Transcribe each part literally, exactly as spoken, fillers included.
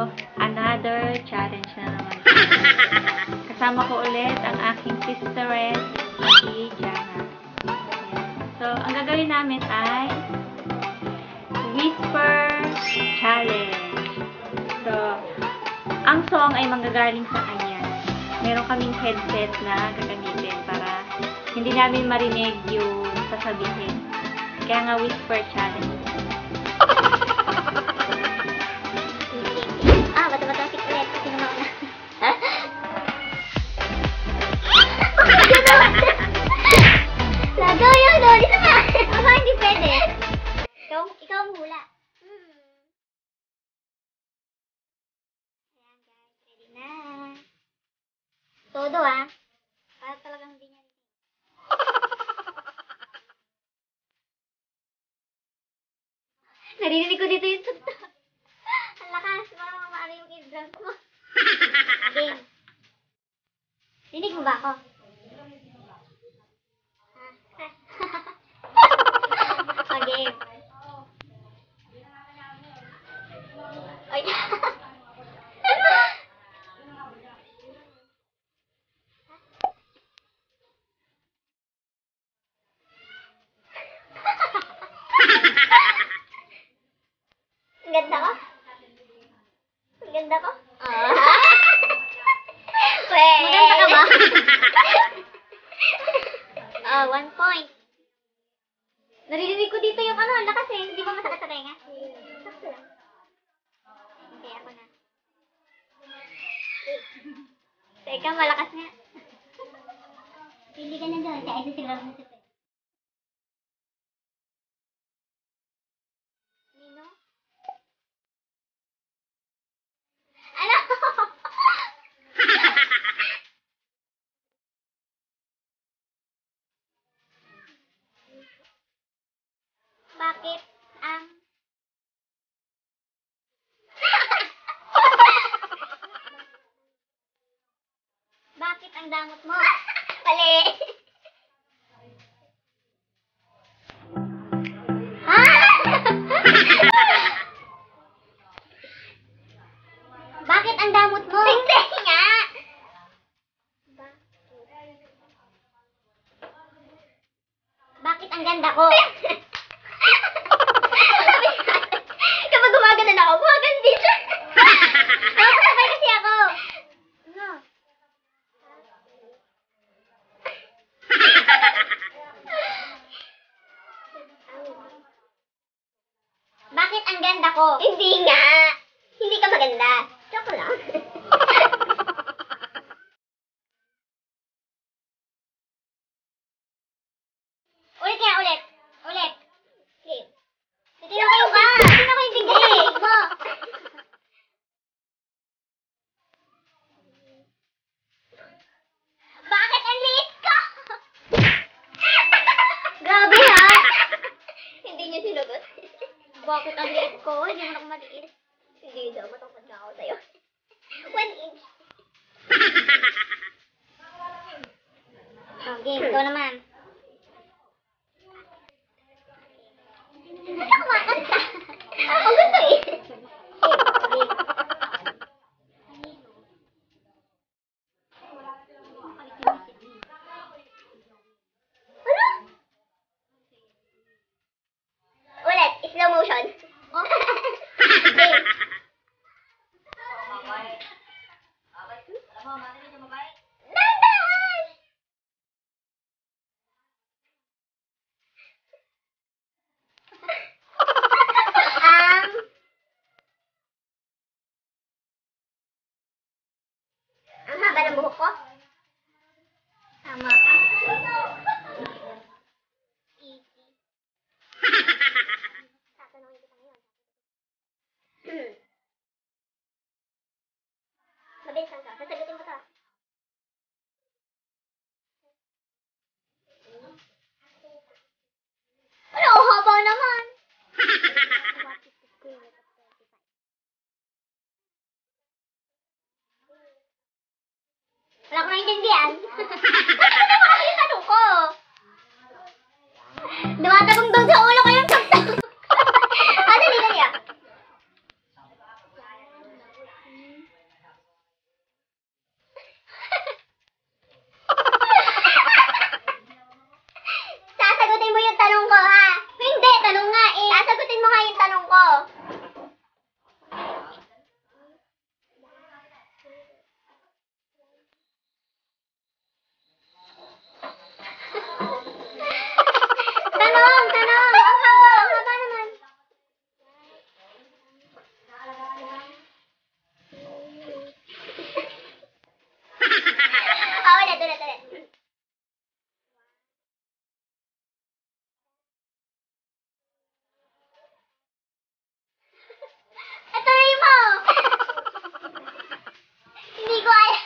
another challenge na naman. Kasama ko ulit ang aking sisteress, si Jana. So, ang gagawin namin ay Whisper Challenge. So, ang song ay manggagaling sa kanya. Meron kaming headset na gagamitin para hindi namin marinig yung sasabihin. Kaya nga Whisper Challenge. Ah, bato-bato si Colette. Sino mauna? Lagaw yung loli sa mga. Aba, hindi pwede. Ikaw, ikaw ang hula. Hmm. Ayan guys, ready na. Todo ah. Para talagang hindi niya. Narinig ko dito yung tuto. Ang lakas, parang maano yung eardrum ko. Game. Rinig mo ba ako? Ah. Game. Ay. Ang ganda ko? Ang ganda ko? Ah. Wait. Maganda ka ba? Oh, one point. Narinig ko dito yung ano, ang lakas eh. Hindi ba masakit sa tenga? Sakto lang. Okay, ako na. Teka, malakas nga. Pili ka na doon. Kaya ito siguro mo sa Nino? Ano? Bakit ang... Bakit ang damot mo? Pali! Ha? Bakit ang damot mo? Hindi nga! Bakit ang ganda ko? Kapag gumaganda ako, gumaganda din siya. Napasabay kasi ako. Ano? Bakit ang ganda ko? Hindi nga. Hindi ka maganda. Joke lang. Ulit nga, ulit. Ulit. Okay. Titignan ko yung ka. Titignan ko yung tingin mo. Bakit ang liit ko? Grabe ha? Hindi niya sinugot. Bakit ang liit ko? Hindi mo na ako maliit. Hindi daw, matungkod na ako sa'yo. One inch. Okay, ikaw naman. Hindi ako makanta. Ako gusto eh. Ano? Ulit, slow motion. Oh. ulit, ulit, ulit. Atuloy mo! Hindi ko alam.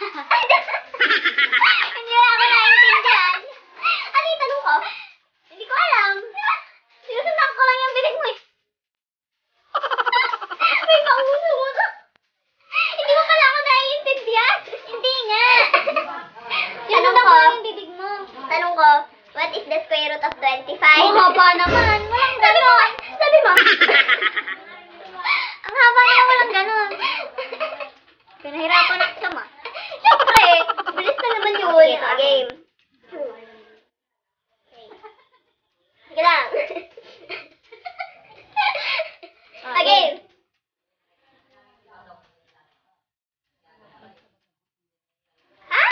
Hindi wala ako naiintindihan. Ano yung tanong ko? Hindi ko alam. Sinusundan ko lang yung bibig mo eh. May pauso mo to. Hindi mo pala ako naiintindihan. Hindi nga. Sinusundan ko lang yung bibig mo. Tanong ko, what is the square root of twenty-five? Ang haba naman. Walang ganon. Sabi mo. Ang haba naman, walang ganon. Pinahirapan ako sama. Siyempre, bilis na naman yun. Okay, ito, game. Sige lang. A game. Ha?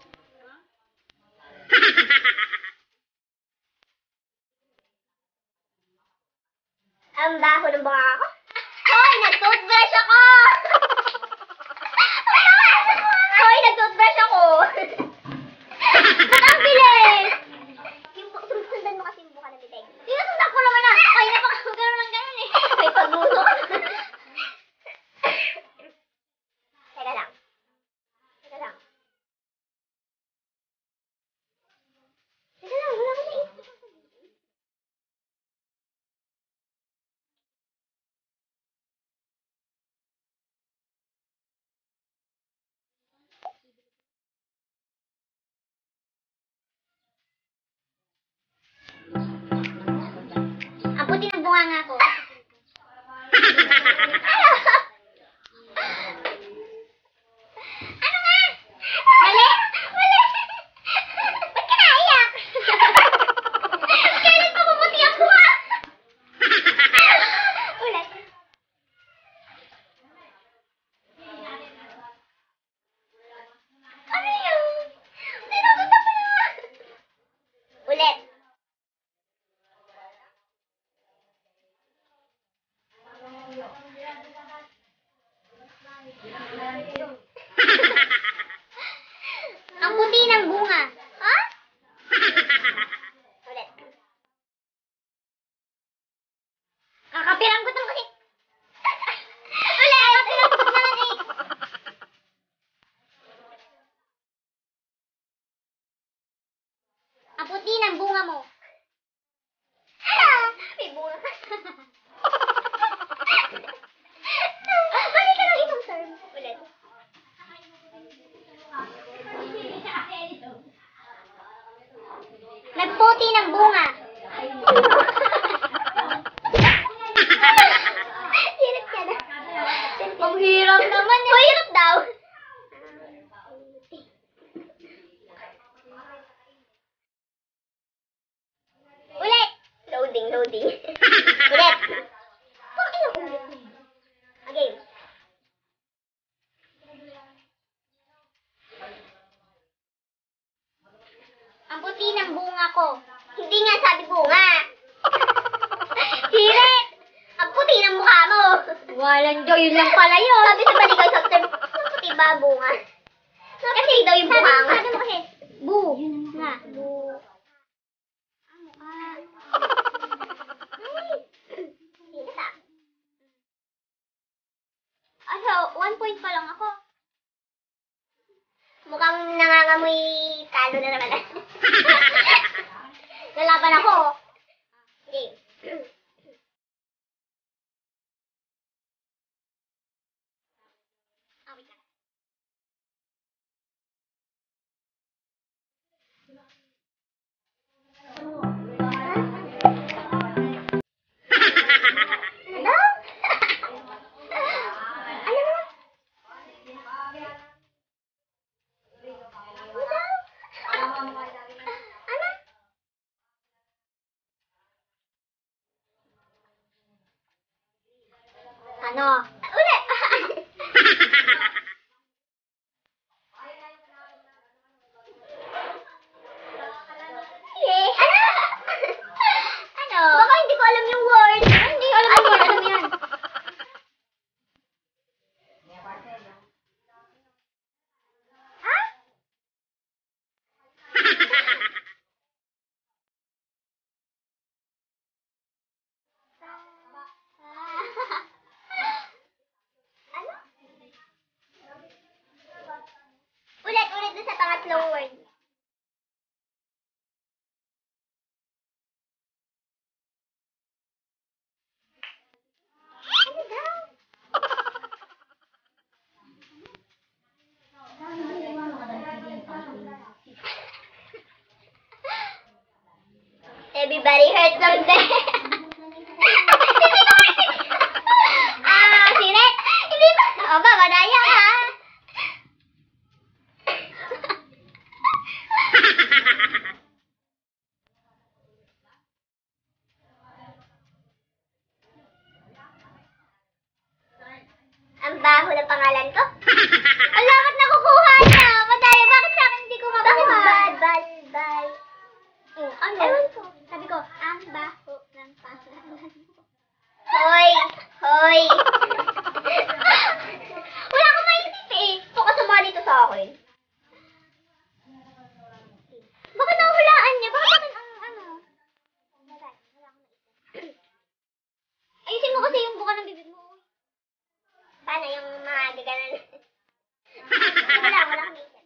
Ang baho ng baka ko? Hoy, nag-toothbrush ako! Hoy, nag-toothbrush ako! Ba't ang bilis? Yung bu- sundan mo kasi yung buka ng bibig. Sinusundan ko naman na! Ay, napakagano'n lang gano'n eh. May pagmuso. Teka lang. Teka lang. Teka lang, wala ko naisip. Ang puti ng bunganga ko. Ano nga? Mali! Mali! Ba't ka naiyak? Kailan pa pumuti ang bunga? Ulit. Ano yun? Sinusundan mo yun? Ulit. Ang puti ng bunga. Ha? Ulit. Kakapirang ko ito kasi. Ulit! Kakapirang ko naman eh. Ang puti ng bunga mo. Hala! May bunga ka. Balik ka lang itong term. Ulit. Nagputi ng bunga. Hirap ka na. Ang hirap naman eh. Hirap daw. Ulit. Loading, loading. Ulit. Bakit ang ulit? Okay. Ang puti ng bunga ko. Hindi nga sabi bunga. Hirit! Ang puti ng mukha mo. Walang daw, yun lang pala yun. Sabi sa balikan sa term, puti ba bunga? Kasi daw yung bunga nga. Sabi mo kasi, bu. Yun nga. Bu. Ang mukha. Ay. Hirit ah. Ah, so, one point pa lang ako. Mukhang nangangamoy talo na naman. Lalaban ako. Game. Ah, wait lang. Ano daw? Ano daw? Ano? Everybody hurts someday. Ah, sinet. Hindi ba? O ba, madaya ka. Ang baho na pangalan ko. Wala, ba't nakukuha niya? Madaya, bakit sa akin hindi ko makuha? Bakit bad, bad, bad? Oh, ano? Ewan ko. Sabi ko, ang baho ng pangalan ko. Hoy! Hoy! Wala akong maisip eh. So, kasama dito sa akin. Bakit nahulaan niya? Bakit akin ang ano? Ayusin mo kasi yung buka ng bibig mo. Paano yung mga gaganan? Wala, wala kang isip.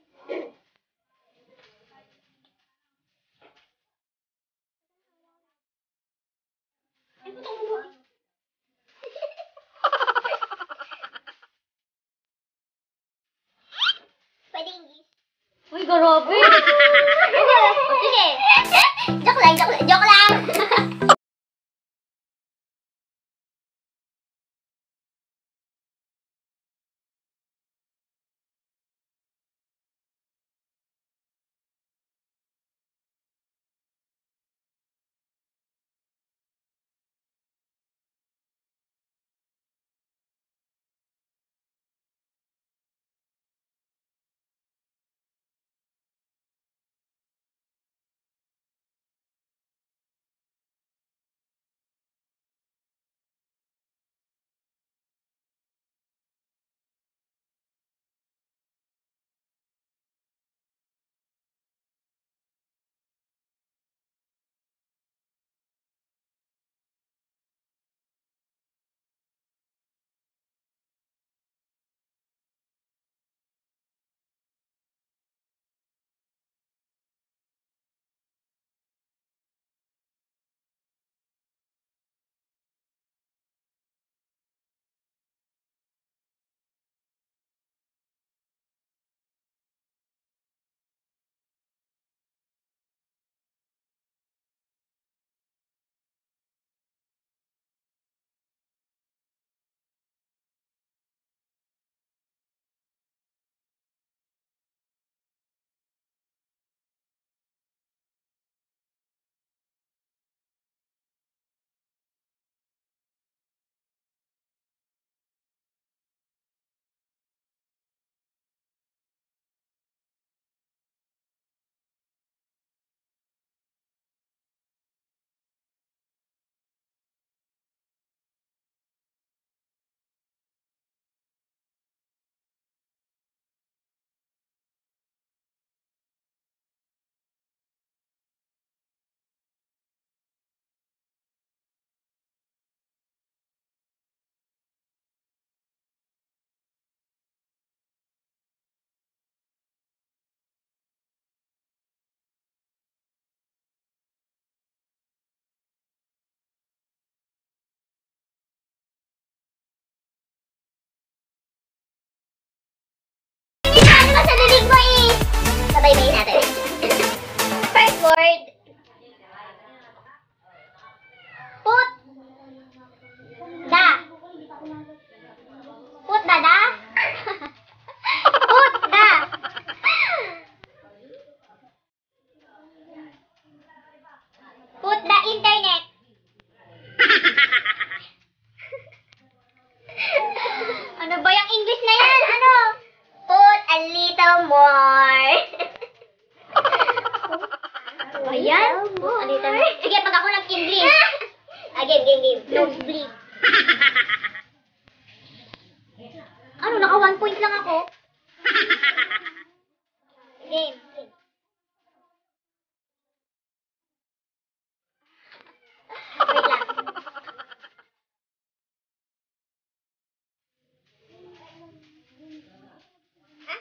Pwede English. Uy, grabe! Sige. Joke lang, joke lang. Joke lang. Sabay-bayin natin. First word. Put. Da. Put da da. Put da. Put the internet. Ano ba yung English na yan? Ano? Put a little more. Ayan. Put a little more. Sige, pag ako nag-English. Ah, game, game, game. Nosebleed. Ano, naka one point lang ako. Game, game. Wait lang. Ha?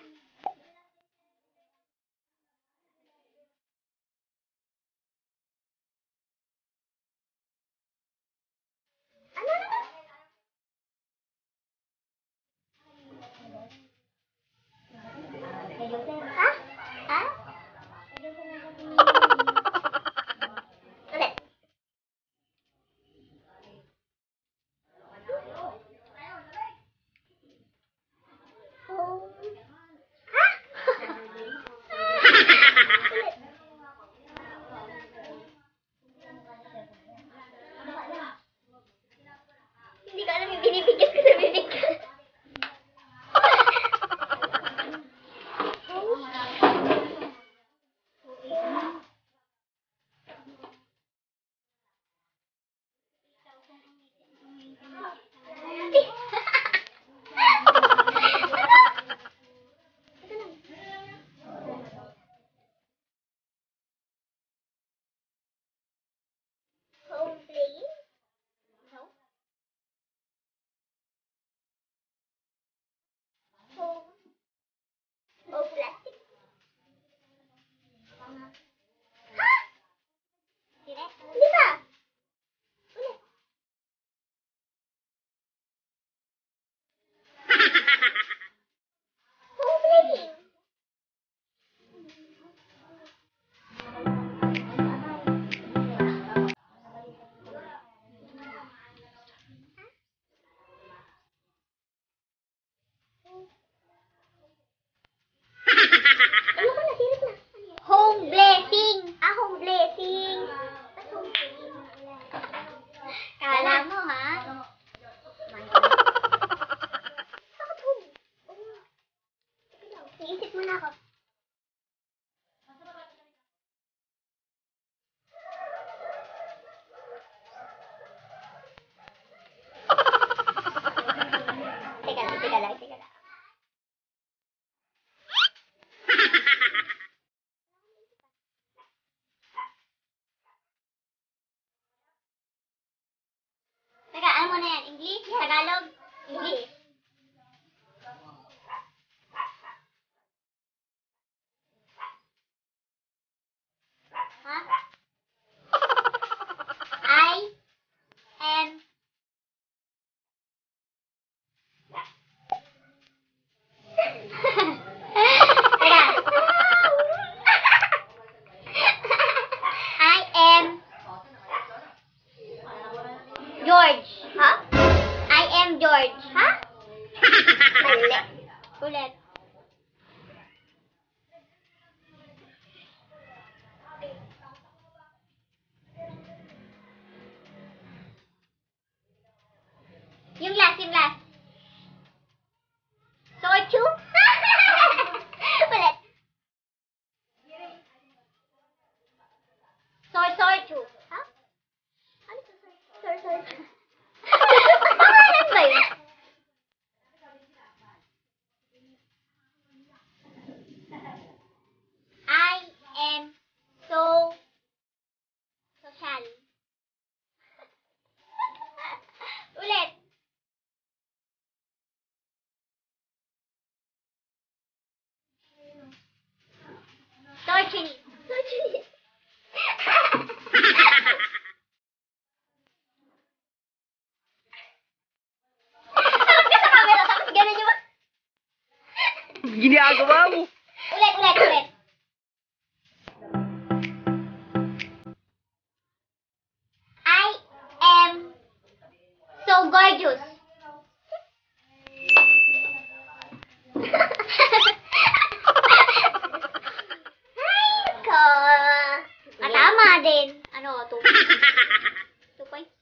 Ano na? Iisip muna ako. Teka lang, teka lang, teka lang. Teka, ano mo na yan? English? Tagalog? English? Ha? I am Teka. I am George. Ha? I am George. Ha? Mali. Ulit. Yung last, yung last. Sorchu? Ulit. Sor, sorchu. Ha? Ano to? Sor, sorchu. Pangalan ba yun? I am so social. Ulit. Torchini. Torchini. Tapos ka sa camera, tapos gano'n yung... Ginagawa mo. Ulit, ulit, ulit. I am so gorgeous. Ay, ko. Ah, tama din. Ano, two points? Two points?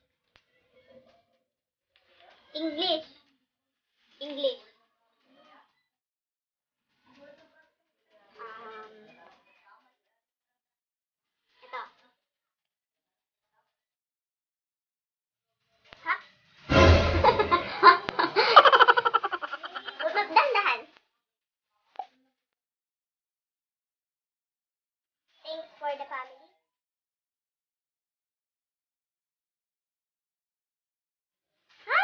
English. English. Um, ito. Ha? Magdandahan. Thanks for the family. Ha?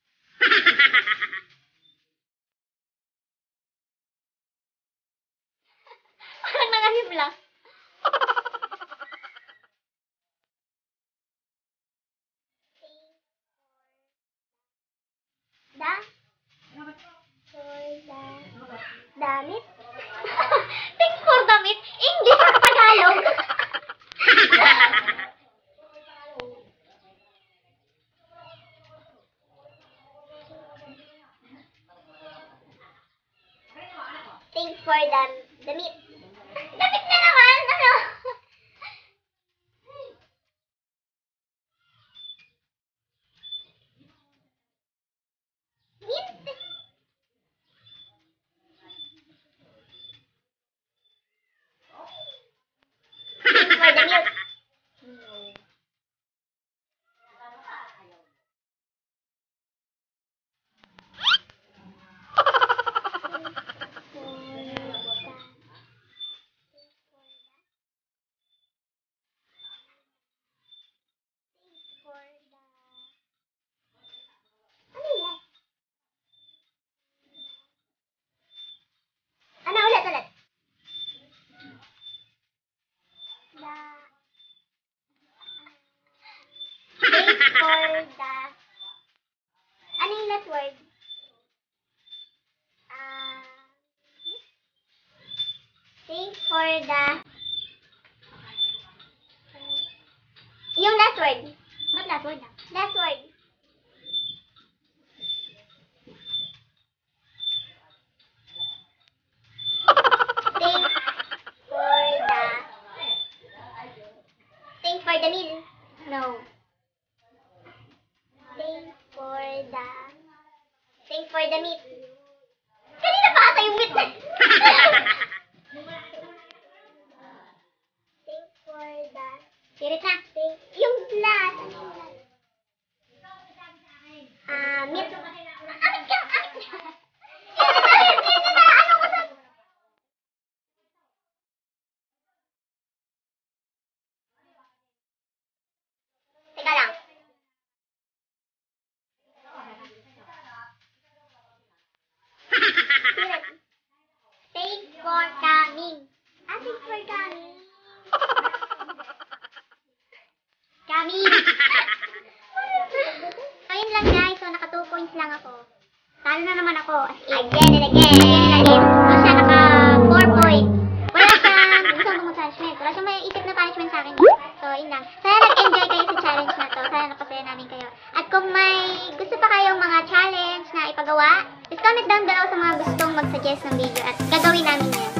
Parang nangasip lang. Da? For the... Damit? Thanks for damit. English at Tagalog. Thanks for the damit. Damit na naman. Ano? Mint. Thanks for the milk. Ano yan? Ano ulit ulit? The... Thanks for the... Ano yung last word? Ah... Thanks for the... Yung last word. Ba't last word lang? Last word. Thanks for the... Thanks for the meal. No. Thanks for the... Thanks for the meat. Kanina pa ata yung meat. ako. As in. Again and again. Again and again. So, siya naka four points. Wala siyang gusto mong punishment. Wala siyang may isip na punishment sa akin. So, yun lang. Sana nag-enjoy kayo sa challenge na to. Sana napasaya namin kayo. At kung may gusto pa kayong mga challenge na ipagawa, just comment down below sa mga gustong mag-suggest ng video at gagawin namin yan.